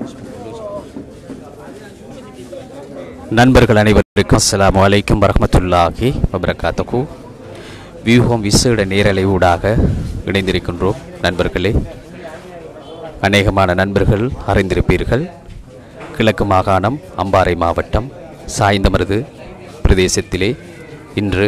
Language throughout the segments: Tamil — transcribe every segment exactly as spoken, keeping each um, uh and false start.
நண்பர்கள் அனைவருக்கும் அஸ்ஸலாமு அலைக்கும் வரஹ்மத்துல்லாஹி வபரகாத்துஹு. வியூகம் விசேட நேரலை ஊடாக இணைந்திருக்கின்றோம். நண்பர்களே, அநேகமான நண்பர்கள் அறிந்திருப்பீர்கள், கிழக்கு மாகாணம் அம்பாறை மாவட்டம் சாய்ந்தமருது பிரதேசத்திலே இன்று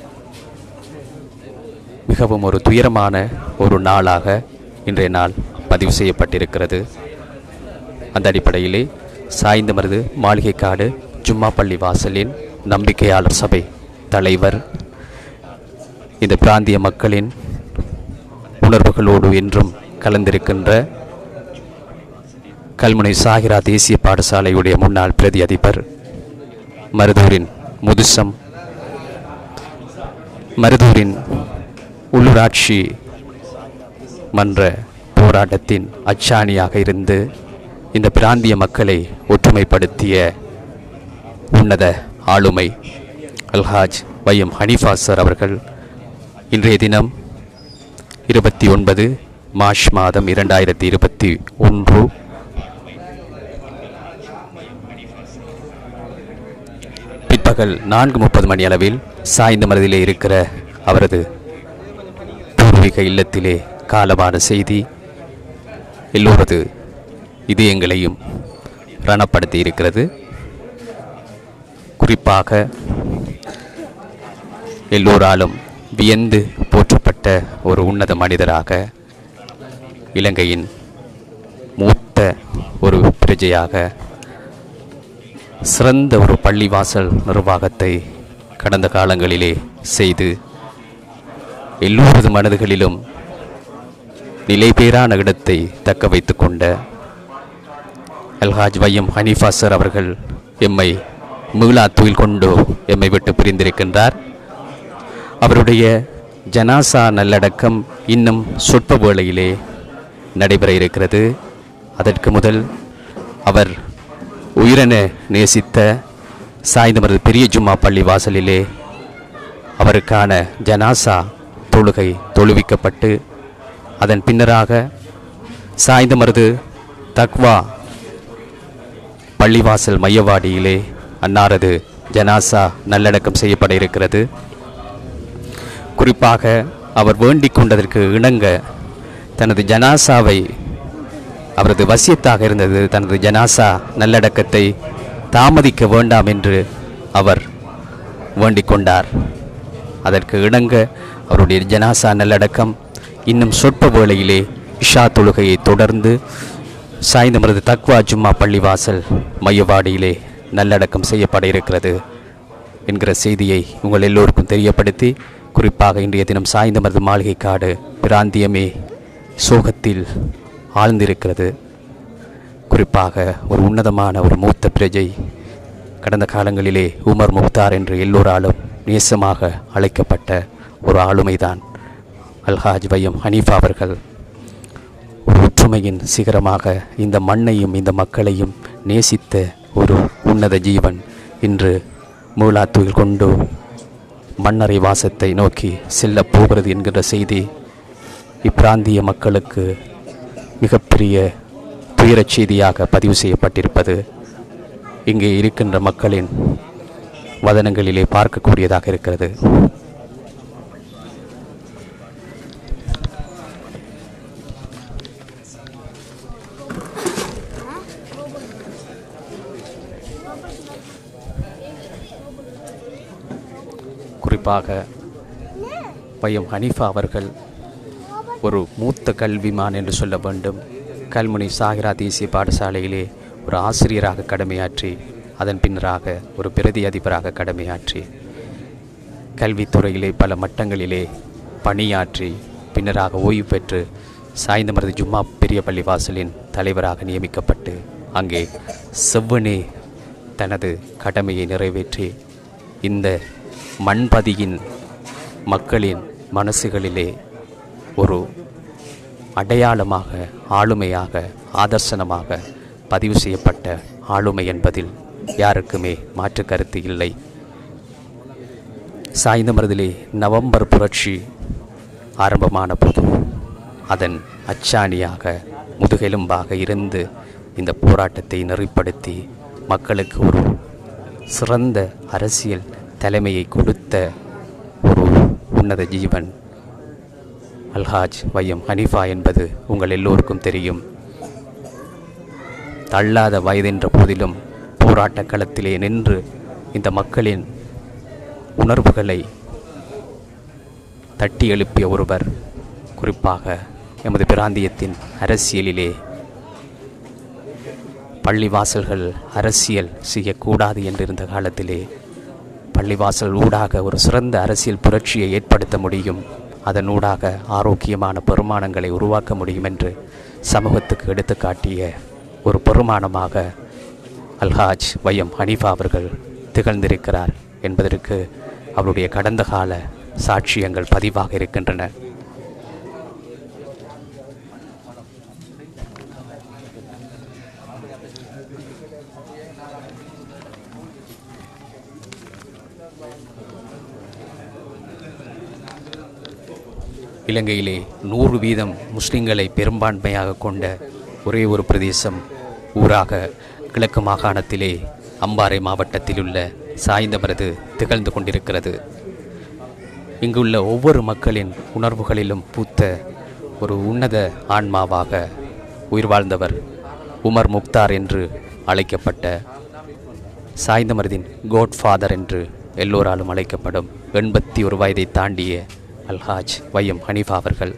மிகவும் ஒரு துயரமான ஒரு நாளாக இன்றைய நாள் பதிவு செய்யப்பட்டிருக்கிறது. அந்த அடிப்படையிலே சாய்ந்தமருது மாளிகைக்காடு ஜும்மா பள்ளி வாசலின் நம்பிக்கையாளர் சபை தலைவர் இந்த பிராந்திய மக்களின் உணர்வுகளோடு என்றும் கலந்திருக்கின்ற கல்முனை சாகிரா தேசிய பாடசாலையுடைய முன்னாள் பிரதி அதிபர், மருதூரின் முதுசம் மருதூரின் உள்ளூராட்சி மன்ற போராட்டத்தின் அச்சாணியாக இருந்து இந்த பிராந்திய மக்களை ஒற்றுமைப்படுத்திய உன்னத ஆளுமை அல்ஹாஜ் வையம் ஹனீஃபா சார் அவர்கள் இன்றைய தினம் இருபத்தி ஒன்பது மார்ச் மாதம் இரண்டாயிரத்தி இருபத்தி ஒன்று பிற்பகல் நான்கு முப்பது மணி அளவில் சாய்ந்தமருதிலே இருக்கிற அவரது பூர்வீக இல்லத்திலே காலமான செய்தி எல்லோரது இதயங்களையும் ரணப்படுத்தி இருக்கிறது. குறிப்பாக எல்லோராலும் வியந்து போற்றப்பட்ட ஒரு உன்னத மனிதராக, இலங்கையின் மூத்த ஒரு பிரஜையாக, சிறந்த ஒரு பள்ளிவாசல் நிர்வாகத்தை கடந்த காலங்களிலே செய்து எல்லோரது மனதுகளிலும் நிலைபேறான இடத்தை தக்க வைத்து கொண்ட அல்ஹாஜ் வையம் ஹனீஃபா சார் அவர்கள் எம்மை மீளா துயில் கொண்டு எம்மை விட்டு பிரிந்திருக்கின்றார். அவருடைய ஜனாசா நல்லடக்கம் இன்னும் சொற்ப வேளையிலே நடைபெற இருக்கிறது. அதற்கு முதல் அவர் உயிரென நேசித்த சாய்ந்தமருது பெரிய ஜும்மா பள்ளி வாசலிலே அவருக்கான ஜனாசா தொழுகை தொழுவிக்கப்பட்டு அதன் பின்னராக சாய்ந்தமருது தக்வா பள்ளிவாசல் மையவாடியிலே அன்னாரது ஜனாசா நல்லடக்கம் செய்யப்பட இருக்கிறது. குறிப்பாக அவர் வேண்டிக் கொண்டதற்கு இணங்க தனது ஜனாசாவை, அவரது வசியத்தாக இருந்தது தனது ஜனாசா நல்லடக்கத்தை தாமதிக்க வேண்டாம் என்று அவர் வேண்டிக் கொண்டார். அதற்கு இணங்க அவருடைய ஜனாசா நல்லடக்கம் இன்னும் சொற்ப வேளையிலே இஷா தொழுகையை தொடர்ந்து சாய்ந்தமருது தக்வா ஜும்மா பள்ளிவாசல் மையவாடியிலே நல்லடக்கம் செய்யப்பட இருக்கிறது என்கிற செய்தியை உங்கள் எல்லோருக்கும் தெரியப்படுத்தி, குறிப்பாக இன்றைய தினம் சாய்ந்தமருது மாளிகைக்காடு பிராந்தியமே சோகத்தில் ஆழ்ந்திருக்கிறது. குறிப்பாக ஒரு உன்னதமான ஒரு மூத்த பிரஜை, கடந்த காலங்களிலே உமர் முக்தார் என்று எல்லோராலும் நேசமாக அழைக்கப்பட்ட ஒரு ஆளுமைதான் அல்ஹாஜ் வையம் ஹனீஃபா அவர்கள். ஒரு ஒற்றுமையின் சிகரமாக இந்த மண்ணையும் இந்த மக்களையும் நேசித்த ஒரு உன்னத ஜீவன் இன்று மூலாத்துயில் கொண்டு மன்னரை வாசத்தை நோக்கி செல்ல போகிறது என்கின்ற செய்தி இப்பிராந்திய மக்களுக்கு மிகப்பெரிய துயரச் செய்தியாக பதிவு செய்யப்பட்டிருப்பது இங்கே இருக்கின்ற மக்களின் வதனங்களிலே பார்க்கக்கூடியதாக இருக்கிறது. குறிப்பாக வையம் ஹனீஃபா அவர்கள் ஒரு மூத்த கல்விமான் என்று சொல்ல வேண்டும். கல்முனை சாகிரா தேசிய பாடசாலையிலே ஒரு ஆசிரியராக கடமையாற்றி அதன் பின்னராக ஒரு பிரதி அதிபராக கடமையாற்றி கல்வித்துறையிலே பல மட்டங்களிலே பணியாற்றி பின்னராக ஓய்வு பெற்று சாய்ந்தமருது ஜும்மா பெரிய பள்ளி வாசலின் தலைவராக நியமிக்கப்பட்டு அங்கே செவ்வனே தனது கடமையை நிறைவேற்றி இந்த மண்பதியின் மக்களின் மனசுகளிலே ஒரு அடையாளமாக, ஆளுமையாக, ஆதர்சனமாக பதிவு செய்யப்பட்ட ஆளுமை என்பதில் யாருக்குமே மாற்று கருத்து இல்லை. சாய்ந்தமருதிலே நவம்பர் புரட்சி ஆரம்பமான போது அதன் அச்சாணியாக முதுகெலும்பாக இருந்து இந்த போராட்டத்தை நெறிப்படுத்தி மக்களுக்கு ஒரு சிறந்த அரசியல் தலைமையை கொடுத்த ஒரு உன்னத ஜீவன் அல்ஹாஜ் வையம் ஹனீஃபா என்பது உங்கள் எல்லோருக்கும் தெரியும். தள்ளாத வயதென்ற போதிலும் போராட்ட களத்திலே நின்று இந்த மக்களின் உணர்வுகளை தட்டி எழுப்பிய ஒருவர். குறிப்பாக எமது பிராந்தியத்தின் அரசியலிலே பள்ளிவாசல்கள் அரசியல் செய்யக்கூடாது என்றிருந்த காலத்திலே பள்ளிவாசல் ஊடாக ஒரு சிறந்த அரசியல் புரட்சியை ஏற்படுத்த முடியும், அதனூடாக ஆரோக்கியமான பெருமானங்களை உருவாக்க முடியும் என்று சமூகத்துக்கு எடுத்து காட்டிய ஒரு பெருமானமாக அல்ஹாஜ் வையம் ஹனீஃபா அவர்கள் திகழ்ந்திருக்கிறார் என்பதற்கு அவருடைய கடந்த கால சாட்சியங்கள் பதிவாக இருக்கின்றன. இலங்கையிலே நூறு வீதம் முஸ்லிம்களை பெரும்பான்மையாக கொண்ட ஒரே ஒரு பிரதேசம் ஊராக கிழக்கு மாகாணத்திலே அம்பாறை மாவட்டத்தில் உள்ள சாய்ந்தமருது திகழ்ந்து கொண்டிருக்கிறது. இங்குள்ள ஒவ்வொரு மக்களின் உணர்வுகளிலும் பூத்த ஒரு உன்னத ஆன்மாவாக உயிர் வாழ்ந்தவர் உமர் முக்தார் என்று அழைக்கப்பட்ட சாய்ந்தமருதின் கோட்ஃபாதர் என்று எல்லோராலும் அழைக்கப்படும் எண்பத்தி ஒரு வயதை தாண்டிய அல்ஹாஜ் வையம் ஹனீஃபா அவர்கள்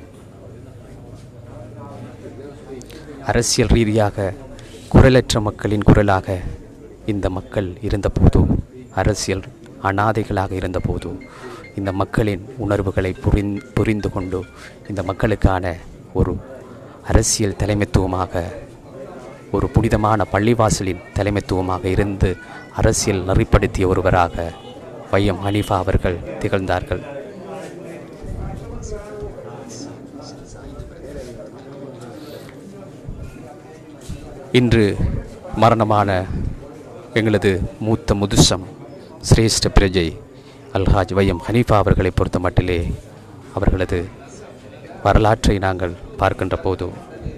அரசியல் ரீதியாக குரலற்ற மக்களின் குரலாக இந்த மக்கள் இருந்தபோது, அரசியல் அனாதைகளாக இருந்தபோது இந்த மக்களின் உணர்வுகளை புரிந் புரிந்து கொண்டு இந்த மக்களுக்கான ஒரு அரசியல் தலைமைத்துவமாக, ஒரு புனிதமான பள்ளிவாசலின் தலைமைத்துவமாக இருந்து அரசியல் நெறிப்படுத்திய ஒருவராக வையம் ஹனீஃபா அவர்கள் திகழ்ந்தார்கள். இன்று மரணமான எங்களது மூத்த முதுசம் சிரேஷ்ட பிரஜை அல்ஹாஜ் வையம் ஹனீஃபா அவர்களை பொறுத்த மட்டிலே அவர்களது வரலாற்றை நாங்கள் பார்க்கின்ற போது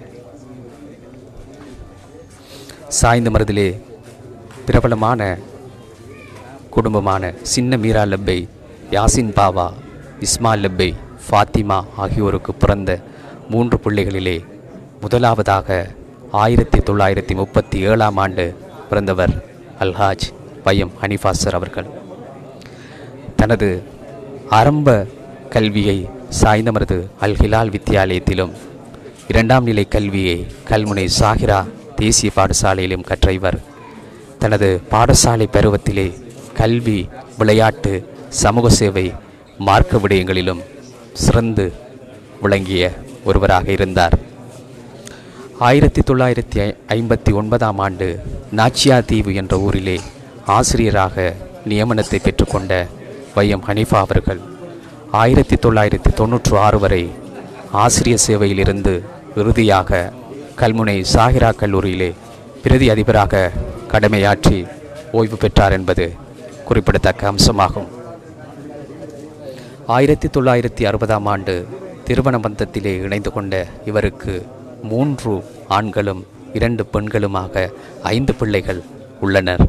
சாய்ந்த மருதிலே பிரபலமான குடும்பமான சின்ன மீரா லப்பை, யாசின் பாவா, இஸ்மாயில் லப்பை, ஃபாத்திமா ஆகியோருக்கு பிறந்த மூன்று பிள்ளைகளிலே முதலாவதாக ஆயிரத்தி தொள்ளாயிரத்தி முப்பத்தி ஏழாம் ஆண்டு பிறந்தவர் அல்ஹாஜ் வையம் ஹனீஃபா சார் அவர்கள். தனது ஆரம்ப கல்வியை சாய்ந்தமருது அல் ஹிலால் வித்தியாலயத்திலும் இரண்டாம் நிலை கல்வியை கல்முனை சாகிரா தேசிய பாடசாலையிலும் கற்ற இவர் தனது பாடசாலை பருவத்திலே கல்வி, விளையாட்டு, சமூக சேவை, மார்க்க விடயங்களிலும் சிறந்து விளங்கிய ஒருவராக இருந்தார். ஆயிரத்தி தொள்ளாயிரத்தி ஐம்பத்தி ஒன்பதாம் ஆண்டு நாச்சியா தீவு என்ற ஊரிலே ஆசிரியராக நியமனத்தை பெற்றுக்கொண்ட வையம் ஹனீஃபா அவர்கள் ஆயிரத்தி தொள்ளாயிரத்தி தொன்னூற்று ஆறு வரை ஆசிரிய சேவையிலிருந்து இறுதியாக கல்முனை சாகிரா கல்லூரியிலே பிரதி அதிபராக கடமையாற்றி ஓய்வு பெற்றார் என்பது குறிப்பிடத்தக்க அம்சமாகும். ஆயிரத்தி தொள்ளாயிரத்தி அறுபதாம் ஆண்டு திருமண பந்தத்திலே இணைந்து கொண்ட இவருக்கு மூன்று ஆண்களும் இரண்டு பெண்களுமாக ஐந்து பிள்ளைகள் உள்ளனர்.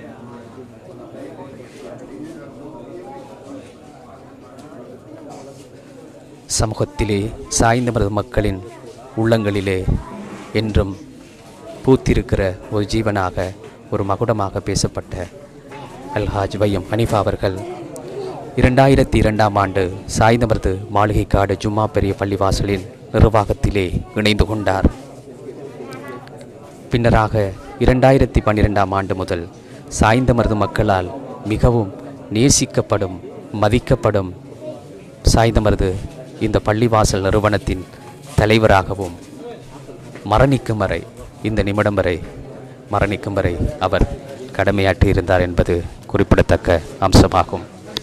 சமூகத்திலே சாய்ந்தமருது மக்களின் உள்ளங்களிலே என்றும் பூத்திருக்கிற ஒரு ஜீவனாக, ஒரு மகுடமாக பேசப்பட்ட அல்ஹாஜ் வையம் ஹனீஃபா அவர்கள் இரண்டாயிரத்தி இரண்டாம் ஆண்டு சாய்ந்தமருது மாளிகைக்காடு ஜும்மா பெரிய பள்ளிவாசலின் நிர்வாகத்திலே இணைந்து கொண்டார். பின்னராக இரண்டாயிரத்தி பன்னிரெண்டாம் ஆண்டு முதல் சாய்ந்தமருது மக்களால் மிகவும் நேசிக்கப்படும், மதிக்கப்படும் சாய்ந்தமருது இந்த பள்ளிவாசல் நிறுவனத்தின் தலைவராகவும் மரணிக்கும் வரை, இந்த நிமிடம் வரை மரணிக்கும் வரை அவர் கடமையாற்றி இருந்தார் என்பது குறிப்பிடத்தக்க அம்சமாகும்.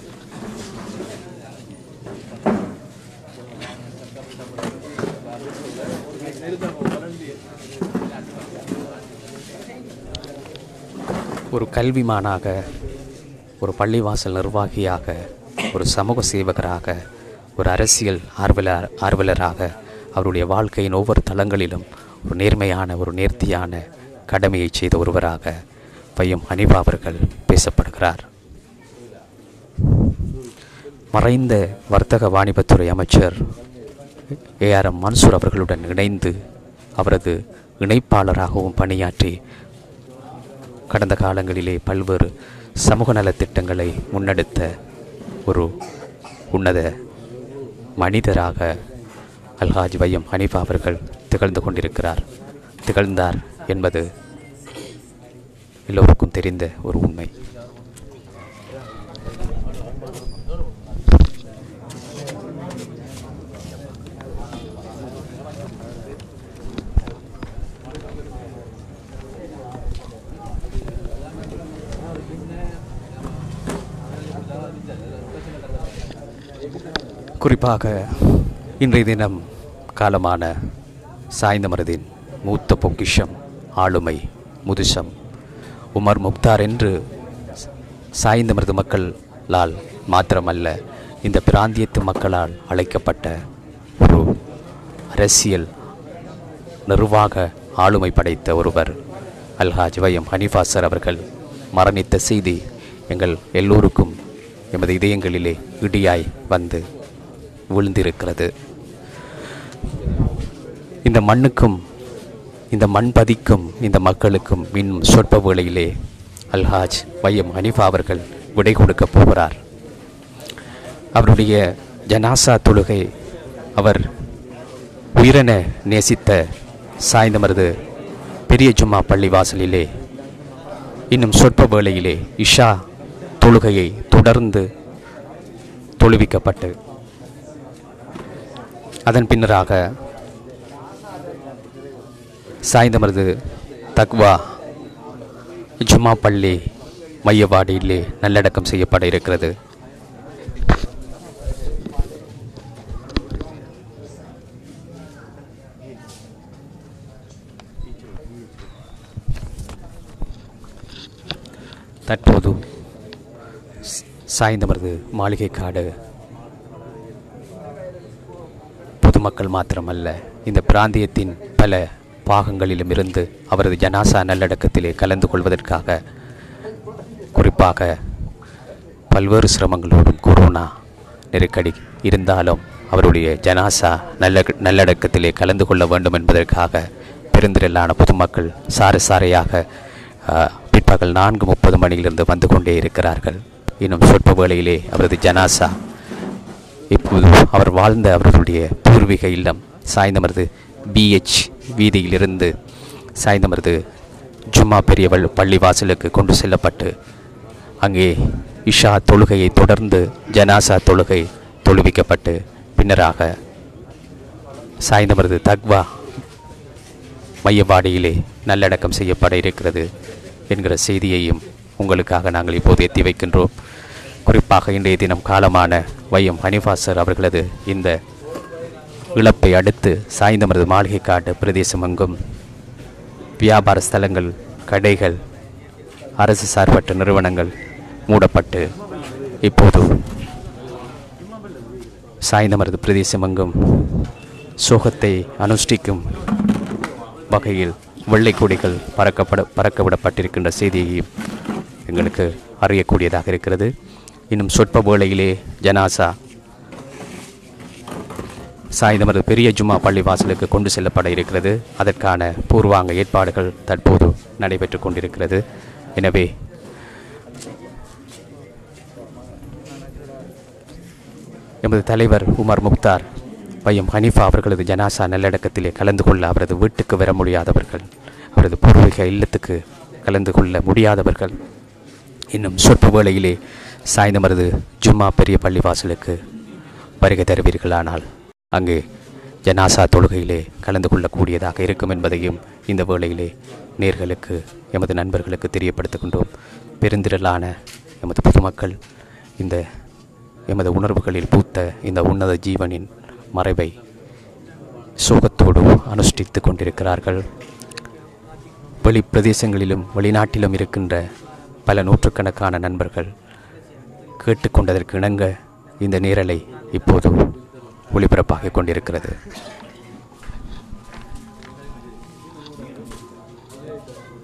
ஒரு கல்விமானாக, ஒரு பள்ளிவாசல் நிர்வாகியாக, ஒரு சமூக சேவகராக, ஒரு அரசியல் ஆர்வலர் ஆர்வலராக அவருடைய வாழ்க்கையின் ஒவ்வொரு தளங்களிலும் ஒரு நேர்மையான, ஒரு நேர்த்தியான, கடமையை செய்த ஒருவராக வையம் ஹனீஃபா அவர்கள் பேசப்படுகிறார். மறைந்த வர்த்தக வாணிபத்துறை அமைச்சர் ஏ ஆர் எம் மன்சூர் அவர்களுடன் இணைந்து அவரது இணைப்பாளராகவும் பணியாற்றி கடந்த காலங்களிலே பல்வேறு சமூக நலத்திட்டங்களை முன்னெடுத்த ஒரு உன்னத மனிதராக அல்ஹாஜ் வையம் ஹனீஃபா அவர்கள் திகழ்ந்து கொண்டிருக்கிறார் திகழ்ந்தார் என்பது எல்லோருக்கும் தெரிந்த ஒரு உண்மை. குறிப்பாக இன்றைய தினம் காலமான சாய்ந்தமருதின் மூத்த பொக்கிஷம் ஆளுமை முதுசம் உமர் முக்தார் என்று சாய்ந்தமருது மக்களால் மாத்திரமல்ல இந்த பிராந்தியத்து மக்களால் அழைக்கப்பட்ட ஒரு அரசியல் நிர்வாக ஆளுமை படைத்த ஒருவர் அல்ஹாஜ் வையம் ஹனீஃபா சார் அவர்கள் மரணித்த செய்தி எங்கள் எல்லோருக்கும் எமது இதயங்களிலே இடியாய் வந்து விழுந்திருக்கிறது. இந்த மண்ணுக்கும் இந்த மண் பதிக்கும் இந்த மக்களுக்கும் இன்னும் சொற்ப வேளையிலே அல்ஹாஜ் வையம் ஹனீஃபா அவர்கள் விடை கொடுக்கப் போகிறார். அவருடைய ஜனாசா தொழுகை அவர் உயிரென நேசித்த சாய்ந்தமருது பெரிய ஜும்மா பள்ளி வாசலிலே இன்னும் சொற்ப வேளையிலே இஷா தொழுகையை தொடர்ந்து தொழுவிக்கப்பட்டு அதன் பின்னராக சாய்ந்தமருது தக்வா ஜும்மா பள்ளி மையவாடியிலே நல்லடக்கம் செய்யப்பட இருக்கிறது. தற்போது சாய்ந்தமருது மாளிகை காடு பொதுமக்கள் மாத்திரமல்ல இந்த பிராந்தியத்தின் பல பாகங்களிலும் இருந்து அவரது ஜனாசா நல்லடக்கத்திலே கலந்து கொள்வதற்காக குறிப்பாக பல்வேறு சிரமங்களோடும் கொரோனா நெருக்கடி இருந்தாலும் அவருடைய ஜனாசா நல்ல நல்லடக்கத்திலே கலந்து கொள்ள வேண்டும் என்பதற்காக பெருந்திரளான பொதுமக்கள் சார சாரையாக பிற்பகல் நான்கு முப்பது மணியிலிருந்து வந்து கொண்டே இருக்கிறார்கள். இன்னும் சொற்ப வேளையிலே அவரது ஜனாசா இப்போது அவர் வாழ்ந்த அவர்களுடைய பூர்வீக இல்லம் சாய்ந்தமருது பிஹெச் வீதியிலிருந்து சாய்ந்தமருது ஜும்மா பெரிய பள்ளி வாசலுக்கு கொண்டு செல்லப்பட்டு அங்கே இஷா தொழுகையை தொடர்ந்து ஜனாசா தொழுகை தொழுவிக்கப்பட்டு பின்னராக சாய்ந்தமருது தக்வா மையவாடியிலே நல்லடக்கம் செய்யப்பட இருக்கிறது என்கிற செய்தியையும் உங்களுக்காக நாங்கள் இப்போது எத்தி வைக்கின்றோம். குறிப்பாக இன்றைய தினம் காலமான வையம் ஹனீஃபா சார் அவர்களது இந்த இழப்பை அடுத்து சாய்ந்தமருது மாளிகை காடு பிரதேசம் எங்கும் வியாபார ஸ்தலங்கள், கடைகள், அரசு சார்பற்ற நிறுவனங்கள் மூடப்பட்டு இப்போது சாய்ந்தமருது பிரதேசம் எங்கும் சோகத்தை அனுஷ்டிக்கும் வகையில் வெள்ளை கொடிகள் பறக்கப்பட பறக்கவிடப்பட்டிருக்கின்ற செய்தியையும் எங்களுக்கு அறியக்கூடியதாக இருக்கிறது. இன்னும் சொற்ப வேளையிலே ஜனாசா சாய்ந்தமருது பெரிய ஜும்மா பள்ளி வாசலுக்கு கொண்டு செல்லப்பட இருக்கிறது. அதற்கான பூர்வாங்க ஏற்பாடுகள் தற்போது நடைபெற்று கொண்டிருக்கிறது. எனவே எமது தலைவர் உமர் முக்தார் வையம் ஹனீஃபா அவர்களது ஜனாசா நல்லடக்கத்திலே கலந்து கொள்ள அவரது வீட்டுக்கு வர முடியாதவர்கள், அவரது பூர்வீக இல்லத்துக்கு கலந்து கொள்ள முடியாதவர்கள் இன்னும் சொற்ப வேளையிலே சாய்ந்தமருது ஜும்மா பெரிய பள்ளி வாசலுக்கு வருகை தருவீர்களானால் அங்கே ஜனாசா தொழுகையிலே கலந்து கொள்ளக்கூடியதாக இருக்கும் என்பதையும் இந்த வேளையிலே நேர்களுக்கு எமது நண்பர்களுக்கு தெரியப்படுத்துகின்றோம். பெருந்திரளான எமது பொதுமக்கள் இந்த எமது உணர்வுகளில் பூத்த இந்த உன்னத ஜீவனின் மறைவை சோகத்தோடு அனுஷ்டித்து கொண்டிருக்கிறார்கள். வெளி பிரதேசங்களிலும் வெளிநாட்டிலும் இருக்கின்ற பல நூற்றுக்கணக்கான நண்பர்கள் கேட்டுக்கொண்டதற்கு இணங்க இந்த நேரலை இப்போது ஒளிபரப்பாகிக் கொண்டிருக்கிறது.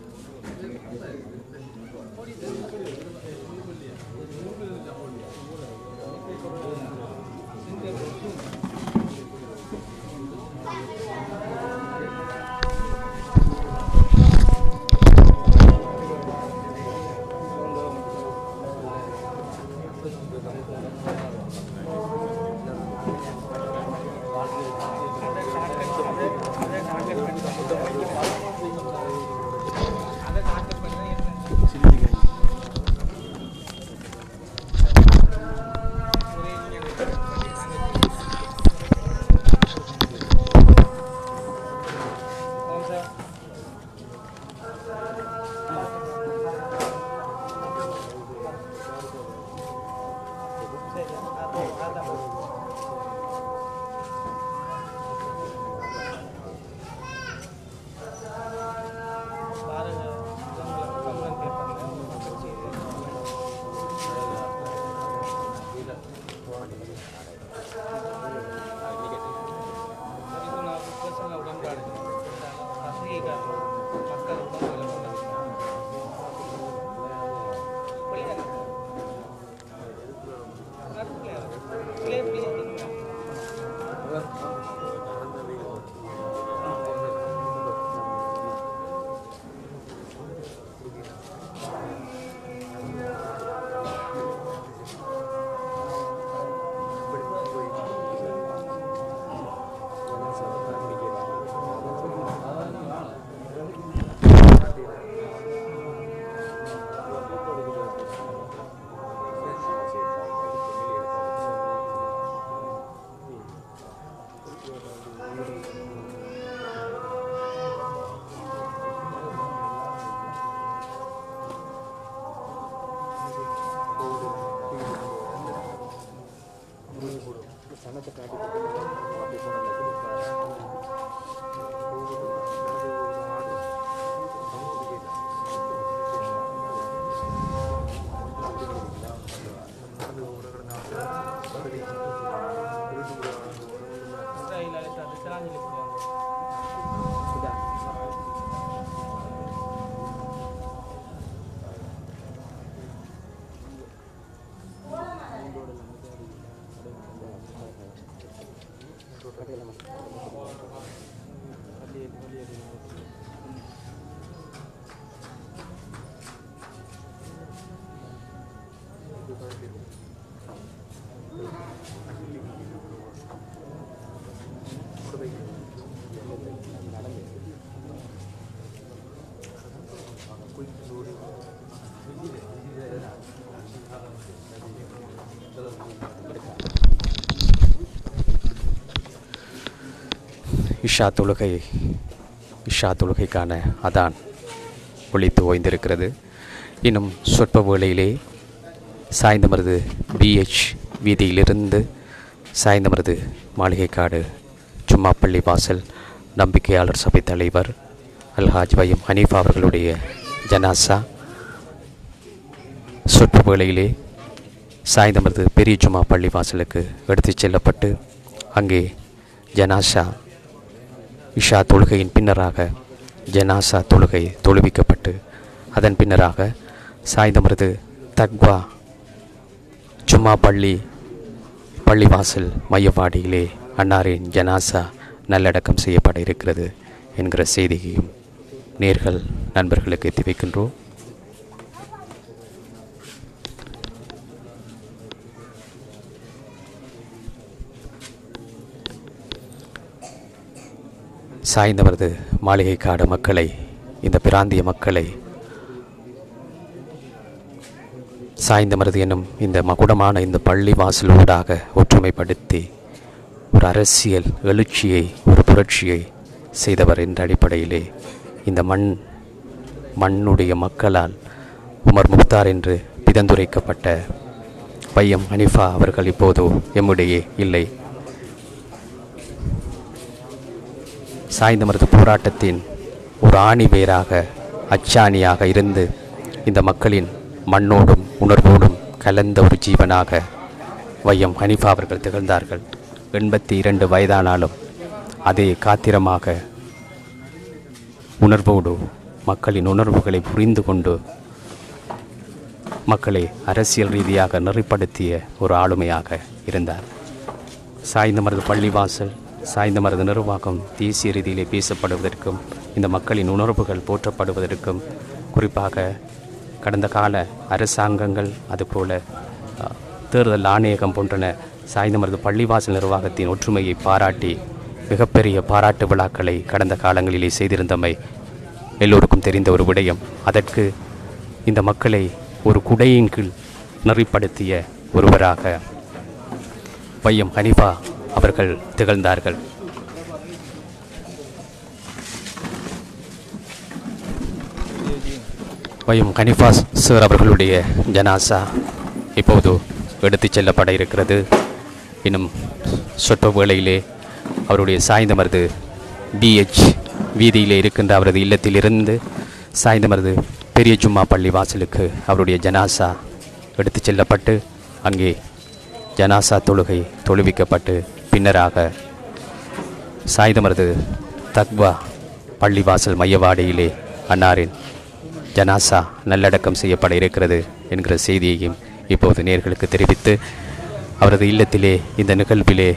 இஷா தொழுகை இஷா தொழுகைக்கான அதான் ஒலித்து ஓய்ந்திருக்கிறது. இன்னும் சொற்ப வேளையிலே சாய்ந்தமருது பிஹெச் வீதியிலிருந்து சாய்ந்தமருது மாளிகைக்காடு ஜும்மா பள்ளி வாசல் நம்பிக்கையாளர் சபை தலைவர் அல்ஹாஜ் வையம் ஹனீஃபா அவர்களுடைய ஜனாசா சொற்ப வேளையிலே சாய்ந்தமருது பெரிய ஜும்மா பள்ளி வாசலுக்கு எடுத்துச் செல்லப்பட்டு அங்கே ஜனாசா இஷா தொழுகையின் பின்னராக ஜனாசா தொழுகை தொழுவிக்கப்பட்டு அதன் பின்னராக சாய்ந்தமருது தக்வா ஜும்மா பள்ளி பள்ளிவாசல் மையவாடியிலே அன்னாரின் ஜனாசா நல்லடக்கம் செய்யப்பட இருக்கிறது என்கிற செய்தியையும் நேர்கள் நண்பர்களுக்கு எத்தி வைக்கின்றோம். சாய்ந்தமருது மாளிகைக்காடு மக்களை, இந்த பிராந்திய மக்களை சாய்ந்தமருது என்னும் இந்த மகுடமான இந்த பள்ளி வாசலூடாக ஒற்றுமைப்படுத்தி ஒரு அரசியல் எழுச்சியை, ஒரு புரட்சியை செய்தவர் என்ற அடிப்படையிலே இந்த மண் மண்ணுடைய மக்களால் உமர் முக்தார் என்று பிதந்துரைக்கப்பட்ட வையம் ஹனீஃபா அவர்கள் இப்போது எம்முடையே இல்லை. சாய்ந்தமருது போராட்டத்தின் ஒரு ஆணி வேராக, அச்சாணியாக இருந்து இந்த மக்களின் மண்ணோடும் உணர்வோடும் கலந்த ஒரு ஜீவனாக வையம் ஹனீஃபா அவர்கள் திகழ்ந்தார்கள். எண்பத்தி இரண்டு வயதானாலும் அதே காத்திரமாக உணர்வோடு மக்களின் உணர்வுகளை புரிந்து கொண்டு மக்களை அரசியல் ரீதியாக நெறிப்படுத்திய ஒரு ஆளுமையாக இருந்தார். சாய்ந்தமருது பள்ளிவாசல், சாய்ந்தமருது நிர்வாகம் தேசிய ரீதியிலே பேசப்படுவதற்கும் இந்த மக்களின் உணர்வுகள் போற்றப்படுவதற்கும், குறிப்பாக கடந்த கால அரசாங்கங்கள் அதுபோல தேர்தல் ஆணையகம் போன்றன சாய்ந்தமருது பள்ளிவாசல் நிர்வாகத்தின் ஒற்றுமையை பாராட்டி மிகப்பெரிய பாராட்டு விழாக்களை கடந்த காலங்களிலே செய்திருந்தமை எல்லோருக்கும் தெரிந்த ஒரு விடயம். அதற்கு இந்த மக்களை ஒரு குடையின் கீழ் நெறிப்படுத்திய ஒருவராக வையம் ஹனீஃபா அவர்கள் திகழ்ந்தார்கள். வையம் ஹனீஃபா சார் அவர்களுடைய ஜனாசா இப்போது எடுத்துச் செல்லப்பட இருக்கிறது. இன்னும் சொற்ப வேளையிலே அவருடைய சாய்ந்தமருது டிஹெச் வீதியிலே இருக்கின்ற அவரது இல்லத்திலிருந்து சாய்ந்தமருது பெரிய ஜும்மா பள்ளி வாசலுக்கு அவருடைய ஜனாசா எடுத்துச் செல்லப்பட்டு அங்கே ஜனாசா தொழுகை தொழுவிக்கப்பட்டு பின்னராக சாய்ந்தமருது தக்வா பள்ளிவாசல் மையவாடியிலே அன்னாரின் ஜனாசா நல்லடக்கம் செய்யப்பட இருக்கிறது என்கிற செய்தியையும் இப்போது நேர்களுக்கு தெரிவித்து, அவரது இல்லத்திலே இந்த நிகழ்விலே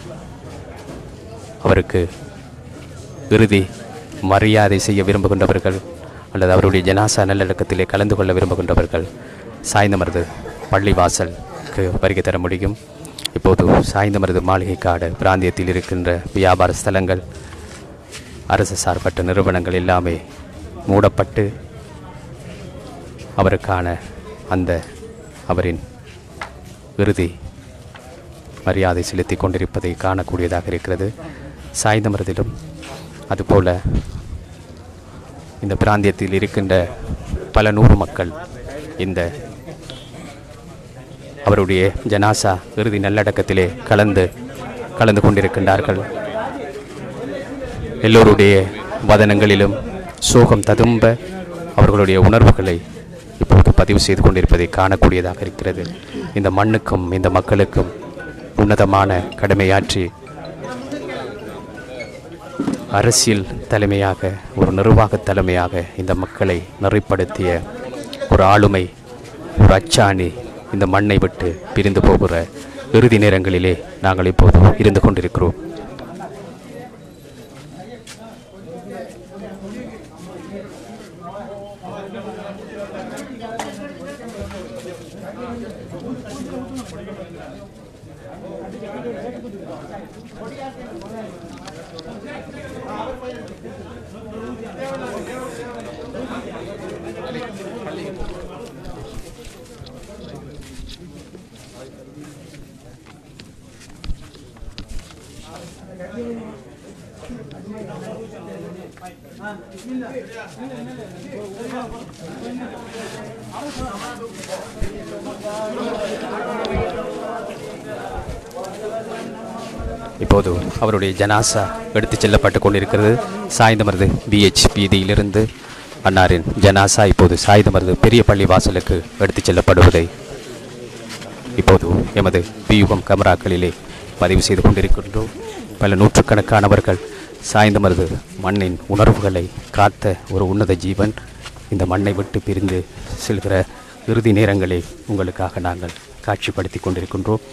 அவருக்கு இறுதி மரியாதை செய்ய விரும்புகின்றவர்கள் அல்லது அவருடைய ஜனாசா நல்லடக்கத்திலே கலந்து கொள்ள விரும்புகின்றவர்கள் சாய்ந்தமருது பள்ளிவாசலுக்கு வருகை தர முடியும். இப்போது சாய்ந்தமருது மாளிகைக்காடு பிராந்தியத்தில் இருக்கின்ற வியாபார ஸ்தலங்கள், அரசு சார்பற்ற நிறுவனங்கள் எல்லாமே மூடப்பட்டு அவருக்கான அந்த அவரின் இறுதி மரியாதை செலுத்தி கொண்டிருப்பதை காணக்கூடியதாக இருக்கிறது. சாய்ந்தமருதிலும் அதுபோல இந்த பிராந்தியத்தில் இருக்கின்ற பல நூறு மக்கள் இந்த அவருடைய ஜனாசா இறுதி நல்லடக்கத்திலே கலந்து கலந்து கொண்டிருக்கின்றார்கள். எல்லோருடைய வதனங்களிலும் சோகம் ததும்ப அவர்களுடைய உணர்வுகளை இப்போது பதிவு செய்து கொண்டிருப்பதை காணக்கூடியதாக இருக்கிறது. இந்த மண்ணுக்கும் இந்த மக்களுக்கும் உன்னதமான கடமையாற்றி அரசியல் தலைமையாக, ஒரு நிர்வாக தலைமையாக இந்த மக்களை நெறிப்படுத்திய ஒரு ஆளுமை, ஒரு அச்சாணி இந்த மண்ணை விட்டு பிரிந்து போகிற இறுதி நேரங்களிலே நாங்கள் இப்போது இருந்து கொண்டிருக்கிறோம். இப்போது அவருடைய ஜனாசா எடுத்துச் செல்லப்பட்டு கொண்டிருக்கிறது. சாய்ந்தமருது பிஹெச் வீதியிலிருந்து அன்னாரின் ஜனாசா இப்போது சாய்ந்தமருது பெரிய பள்ளி வாசலுக்கு எடுத்துச் செல்லப்படுவதை இப்போது எமது பியூகம் கேமராக்களிலே பதிவு செய்து கொண்டிருக்கின்றோம். பல நூற்றுக்கணக்கானவர்கள் சாய்ந்தமருது மண்ணின் உணர்வுகளை காத்த ஒரு உன்னத ஜீவன் இந்த மண்ணை விட்டு பிரிந்து செல்கிற இறுதி நேரங்களை உங்களுக்காக நாங்கள் காட்சிப்படுத்தி கொண்டிருக்கின்றோம்.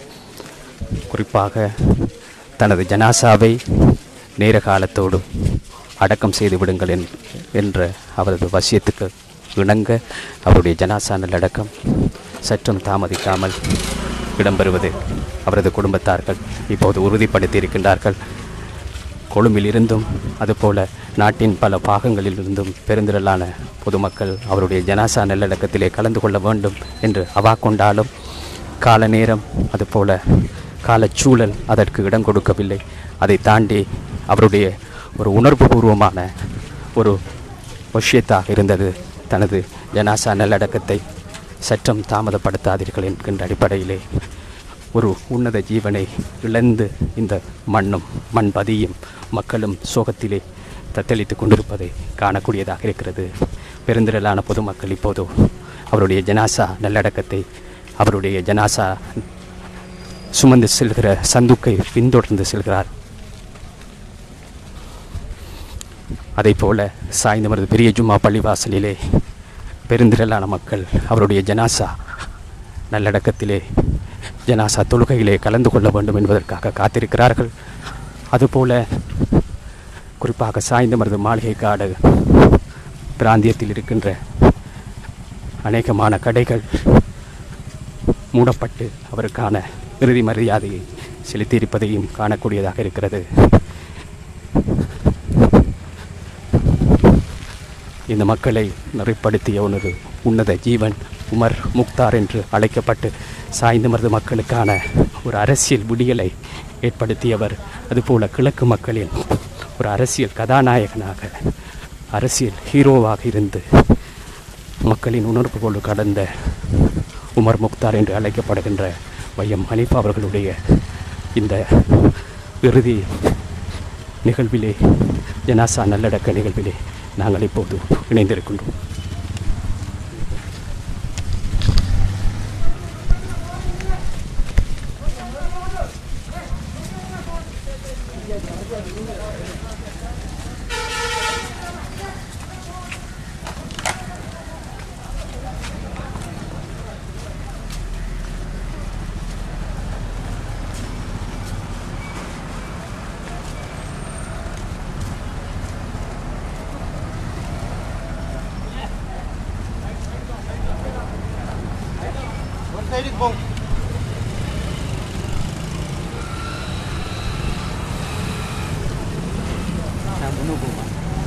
குறிப்பாக தனது ஜனாசாவை நேர காலத்தோடு அடக்கம் செய்து விடுங்கள் என்ற அவரது வசியத்துக்கு இணங்க அவருடைய ஜனாசா நல்லடக்கம் சற்றும் தாமதிக்காமல் இடம்பெறுவது அவரது குடும்பத்தார்கள் இப்போது உறுதிப்படுத்தி இருக்கின்றார்கள். கொழும்பில் இருந்தும் அதுபோல நாட்டின் பல பாகங்களிலிருந்தும் பெருந்திரளான பொதுமக்கள் அவருடைய ஜனாசா நல்லடக்கத்திலே கலந்து கொள்ள வேண்டும் என்று அவா கொண்டாலும் கால நேரம் அதுபோல காலச்சூழல் அதற்கு இடம் கொடுக்கவில்லை. அதை தாண்டி அவருடைய ஒரு உணர்வுபூர்வமான ஒரு விஷயத்தாக இருந்தது. தனது ஜனாசா நல்லடக்கத்தை சற்றும் தாமதப்படுத்தாதீர்கள் என்கின்ற அடிப்படையிலே ஒரு உன்னத ஜீவனை இழந்து இந்த மண்ணும் மண்பதியும் மக்களும் சோகத்திலே தத்தளித்து கொண்டிருப்பதை காணக்கூடியதாக இருக்கிறது. பெருந்திரளான பொதுமக்கள் இப்போது அவருடைய ஜனாசா நல்லடக்கத்தை அவருடைய ஜனாசா சுமந்து செல்கிற சந்துக்கை பின்தொடர்ந்து செல்கிறார். அதை போல சாய்ந்தமருது பெரிய ஜும்மா பள்ளிவாசலிலே பெருந்திரளான மக்கள் அவருடைய ஜனாசா நல்லடக்கத்திலே ஜனாசா தொழுகையிலே கலந்து கொள்ள வேண்டும் என்பதற்காக காத்திருக்கிறார்கள். அதுபோல குறிப்பாக சாய்ந்தமருது மாளிகைக்காடு பிராந்தியத்தில் இருக்கின்ற அநேகமான கடைகள் மூடப்பட்டு அவருக்கான இறுதி மரியாதையை செலுத்தியிருப்பதையும் காணக்கூடியதாக இருக்கிறது. இந்த மக்களை நெறிப்படுத்திய ஒரு உன்னத ஜீவன் உமர் முக்தார் என்று அழைக்கப்பட்டு சாய்ந்தமருது மக்களுக்கான ஒரு அரசியல் விடியலை ஏற்படுத்தியவர். அதுபோல கிழக்கு மக்களின் ஒரு அரசியல் கதாநாயகனாக அரசியல் ஹீரோவாக இருந்து மக்களின் உணர்வுகளோடு கடந்த உமர் முக்தார் என்று அழைக்கப்படுகின்ற வையம் ஹனீஃபா அவர்களுடைய இந்த இறுதி நிகழ்விலே ஜனாசா நல்லடக்க நிகழ்விலே நாங்கள் இப்போது இணைந்திருக்கின்றோம். Bom. Nah, menunggu, Pak.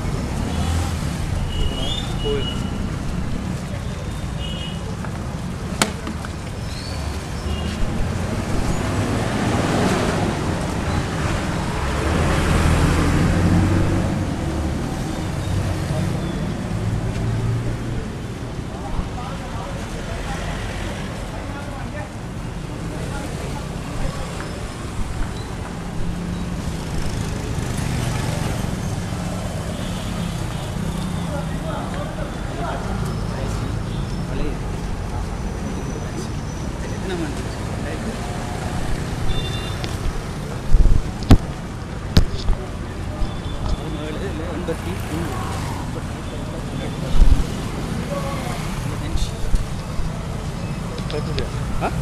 Hah?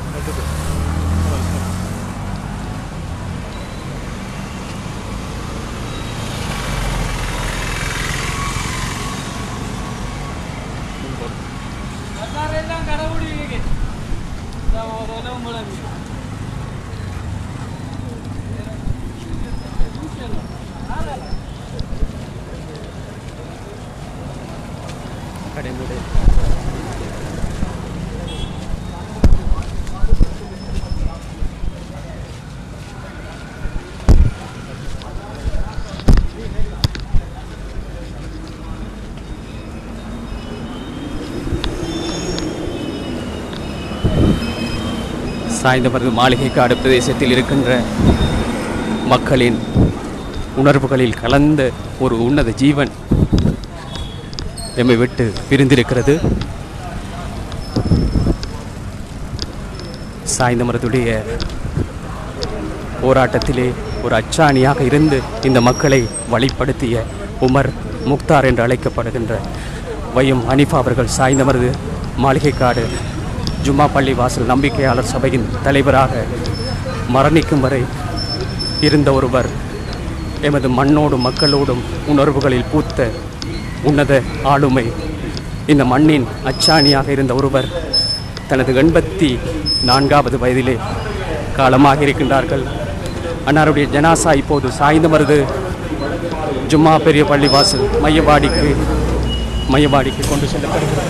Sainthamaruthu Maligaikadu பிரதேசத்தில் இருக்கின்ற மக்களின் உணர்வுகளில் கலந்த ஒரு உன்னத ஜீவன் எம்மை விட்டு பிரிந்திருக்கிறது. சாய்ந்தமருதுடைய போராட்டத்திலே ஒரு அச்சாணியாக இருந்து இந்த மக்களை வழிப்படுத்திய உமர் முக்தார் என்று அழைக்கப்படுகின்ற வையம் ஹனீஃபா அவர்கள் சாய்ந்தமருது மாளிகைக்காடு ஜும்மா பள்ளி வாசல் நம்பிக்கையாளர் சபையின் தலைவராக மரணிக்கும் வரை இருந்த ஒருவர், எமது மண்ணோடும் மக்களோடும் உணர்வுகளில் பூத்த உன்னத ஆளுமை, இந்த மண்ணின் அச்சாணியாக இருந்த ஒருவர் தனது எண்பத்தி நான்காவது வயதிலே காலமாக இருக்கின்றார்கள். அன்னாருடைய ஜனாசா இப்போது சாய்ந்தமருது ஜும்மா பெரிய பள்ளி வாசல் மையவாடிக்கு மையவாடிக்கு கொண்டு செல்லப்படுகிறது.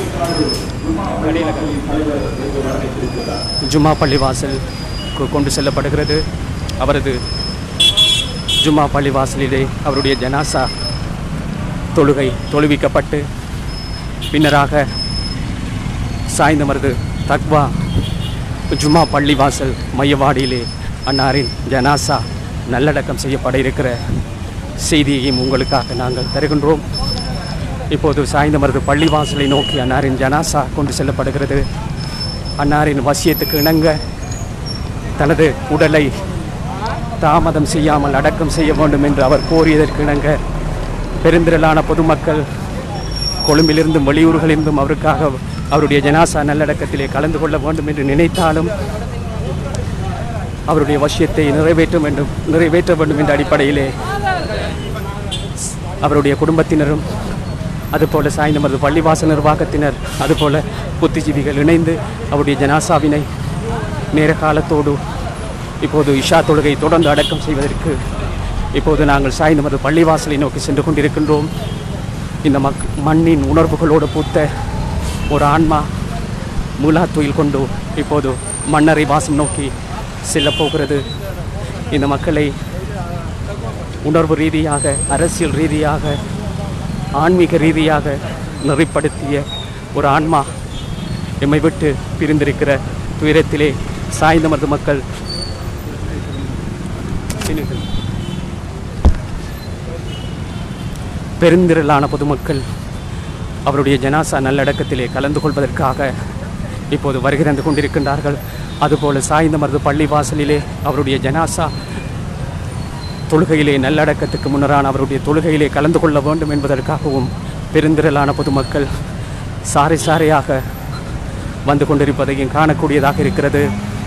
ஜும்மா பள்ளி வாசல் கொண்டு செல்லப்படுகிறது. அவரது ஜும்மா பள்ளி வாசலிலே அவருடைய ஜனாசா தொழுகை தொழுவிக்கப்பட்டு பின்னராக சாய்ந்தமருது தக்வா ஜும்மா பள்ளி வாசல் மையவாடியிலே அன்னாரின் ஜனாசா நல்லடக்கம் செய்யப்பட இருக்கிற செய்தியையும் உங்களுக்காக நாங்கள் தருகின்றோம். இப்போது சாய்ந்தமருது பள்ளி வாசலை நோக்கி அன்னாரின் ஜனாசா கொண்டு செல்லப்படுகிறது. அன்னாரின் வசியத்துக்கு இணங்க தனது உடலை தாமதம் செய்யாமல் அடக்கம் செய்ய வேண்டும் என்று அவர் கோரியதற்கு இணங்க பெருந்திரளான பொதுமக்கள் கொழும்பிலிருந்தும் வெளியூர்களிலிருந்தும் அவருக்காக அவருடைய ஜனாசா நல்லடக்கத்திலே கலந்து கொள்ள வேண்டும் என்று நினைத்தாலும் அவருடைய வசியத்தை நிறைவேற்ற வேண்டும் நிறைவேற்ற வேண்டும் என்ற அடிப்படையிலே அவருடைய குடும்பத்தினரும் அதுபோல சாய்ந்தமருது பள்ளிவாசல் நிர்வாகத்தினர் அதுபோல புத்திஜீவிகள் இணைந்து அவருடைய ஜனாசாவினை நேர காலத்தோடு இப்போது இஷா தொழுகை தொடர்ந்து அடக்கம் செய்வதற்கு இப்போது நாங்கள் சாய்ந்தமருது பள்ளிவாசலை நோக்கி சென்று கொண்டிருக்கின்றோம். இந்த மக் மண்ணின் உணர்வுகளோடு பூத்த ஒரு ஆன்மா மூலாத்துயில் கொண்டு இப்போது மன்னரை வாசம் நோக்கி செல்லப்போகிறது. இந்த மக்களை உணர்வு ரீதியாக, அரசியல் ரீதியாக, ஆன்மீக ரீதியாக நெறிப்படுத்திய ஒரு ஆன்மா எம்மை விட்டு பிரிந்திருக்கிற துயரத்திலே சாய்ந்தமருது மக்கள் பெருந்திரளான பொதுமக்கள் அவருடைய ஜனாசா நல்லடக்கத்திலே கலந்து கொள்வதற்காக இப்போது வருகை தந்து கொண்டிருக்கின்றார்கள். அதுபோல சாய்ந்தமருது பள்ளி வாசலிலே அவருடைய ஜனாசா தொழுகையிலே நல்லடக்கத்துக்கு முன்னரான அவருடைய தொழுகையிலே கலந்து கொள்ள வேண்டும் என்பதற்காகவும் பெருந்திரளான பொதுமக்கள் சாறை சாறையாக வந்து கொண்டிருப்பதையும் காணக்கூடியதாக இருக்கிறது.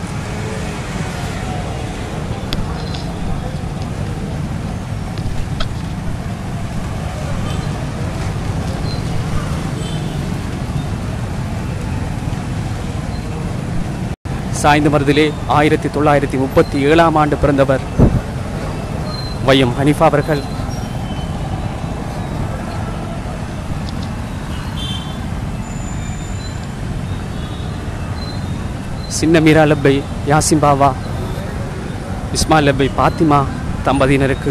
சாய்ந்தமருதிலே ஆயிரத்தி தொள்ளாயிரத்தி முப்பத்தி ஏழாம் ஆண்டு பிறந்தவர் வையம் ஹனீஃபா அவர்கள். சின்ன மீரா லப்பை யாசிம் பாவா இஸ்மாயில் லப்பை பாத்திமா தம்பதியினருக்கு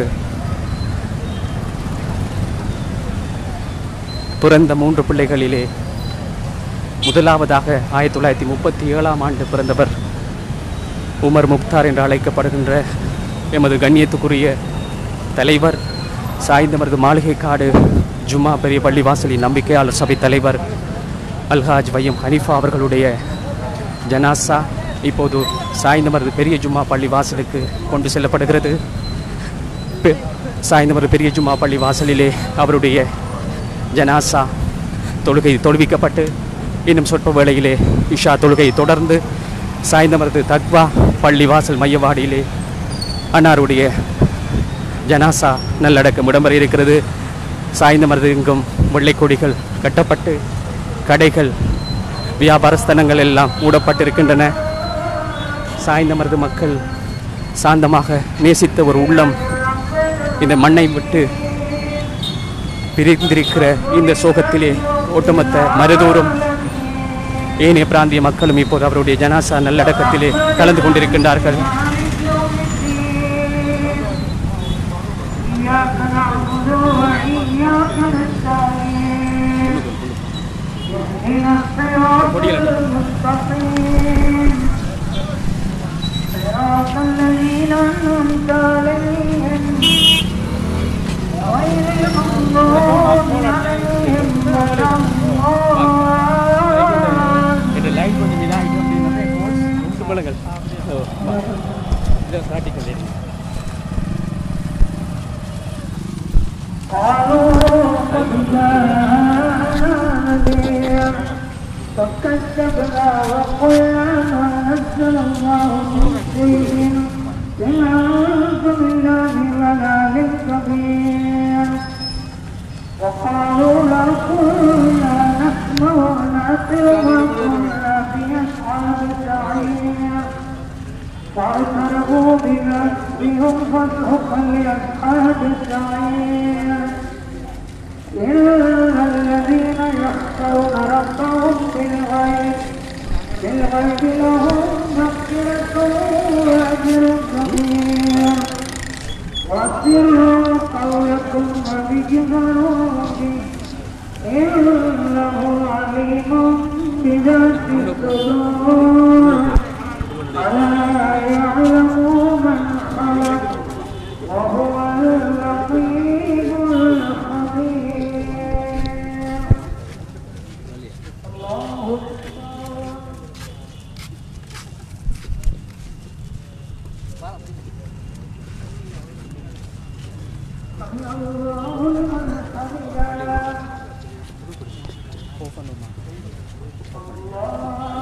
பிறந்த மூன்று பிள்ளைகளிலே முதலாவதாக ஆயிரத்தி தொள்ளாயிரத்தி முப்பத்தி ஏழாம் ஆண்டு பிறந்தவர் உமர் முக்தார் என்று அழைக்கப்படுகின்ற எமது கண்ணியத்துக்குரிய தலைவர், சாய்ந்தமருது மாளிகைக்காடு ஜும்மா பெரிய பள்ளிவாசலின் நம்பிக்கையாளர் சபை தலைவர் அல்ஹாஜ் வையம் ஹனீஃபா அவர்களுடைய ஜனாசா இப்போது சாய்ந்தமருது பெரிய ஜும்மா பள்ளிவாசலுக்கு கொண்டு செல்லப்படுகிறது. சாய்ந்தமருது பெரிய ஜும்மா பள்ளிவாசலிலே அவருடைய ஜனாசா தொழுகை தொழுவிக்கப்பட்டு இன்னும் சொற்ப வேளையிலே இஷா தொழுகை தொடர்ந்து சாய்ந்தமருது தக்வா பள்ளிவாசல் மையவாடியிலே அன்னாருடைய ஜனாசா நல்லடக்கம் இடம்பெற இருக்கிறது. சாய்ந்தமருது எங்கும் வெள்ளைக்கொடிகள் கட்டப்பட்டு கடைகள் வியாபார ஸ்தலங்கள் எல்லாம் மூடப்பட்டிருக்கின்றன. சாய்ந்தமருது மக்கள் சாந்தமாக நேசித்த ஒரு உள்ளம் இந்த மண்ணை விட்டு பிரிந்திருக்கிற இந்த சோகத்திலே ஒட்டுமொத்த மருதூரும் ஏனைய பிராந்திய மக்களும் இப்போது அவருடைய ஜனாசா நல்லடக்கத்திலே கலந்து கொண்டிருக்கின்றார்கள். فكذبنا وقلنا ما نزل الله من شيء إن أنتم إلا بضلال كبير وقالوا لو كنا نسمع ونعقل ما كنا في أصحاب السعير فاعترفوا بذنبهم فسحقا لأصحاب السعير إلا الذين يخشون ربهم بالغيب بالغيب لهم مغفرة وأجر كبير وأسروا قولكم وبجهروا به إنه عليم بذات الصدور ألا يعلم من خلق وهو اللطيف الخبير. الله